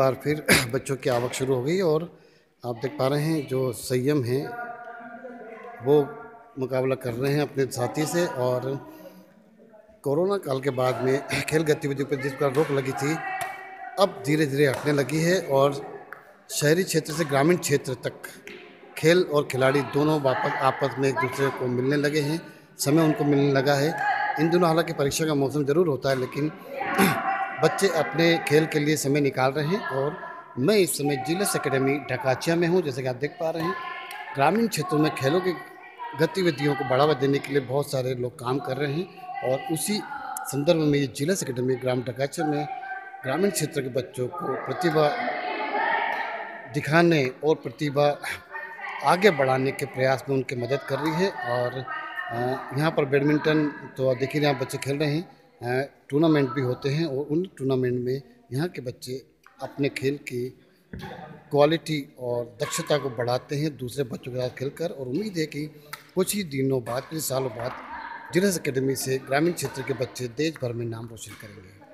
बार फिर बच्चों की आवक शुरू हो गई और आप देख पा रहे हैं जो संयम है वो मुकाबला कर रहे हैं अपने साथी से। और कोरोना काल के बाद में खेल गतिविधियों पर जिस पर रोक लगी थी अब धीरे धीरे हटने लगी है और शहरी क्षेत्र से ग्रामीण क्षेत्र तक खेल और खिलाड़ी दोनों वापस आपस में एक दूसरे को मिलने लगे हैं, समय उनको मिलने लगा है। इन दिनों हालांकि परीक्षा का मौसम ज़रूर होता है, लेकिन बच्चे अपने खेल के लिए समय निकाल रहे हैं। और मैं इस समय जिलेस एकेडमी ढकाचिया में हूँ। जैसे कि आप देख पा रहे हैं, ग्रामीण क्षेत्रों में खेलों की गतिविधियों को बढ़ावा देने के लिए बहुत सारे लोग काम कर रहे हैं और उसी संदर्भ में ये जिलेस एकेडमी ग्राम ढकाचिया में ग्रामीण क्षेत्र के बच्चों को प्रतिभा दिखाने और प्रतिभा आगे बढ़ाने के प्रयास में उनकी मदद कर रही है। और यहाँ पर बैडमिंटन तो देखिए यहाँ बच्चे खेल रहे हैं, टूर्नामेंट भी होते हैं और उन टूर्नामेंट में यहाँ के बच्चे अपने खेल की क्वालिटी और दक्षता को बढ़ाते हैं दूसरे बच्चों के साथ खेलकर। और उम्मीद है कि कुछ ही दिनों बाद, कुछ सालों बाद जिलेस एकेडमी से ग्रामीण क्षेत्र के बच्चे देश भर में नाम रोशन करेंगे।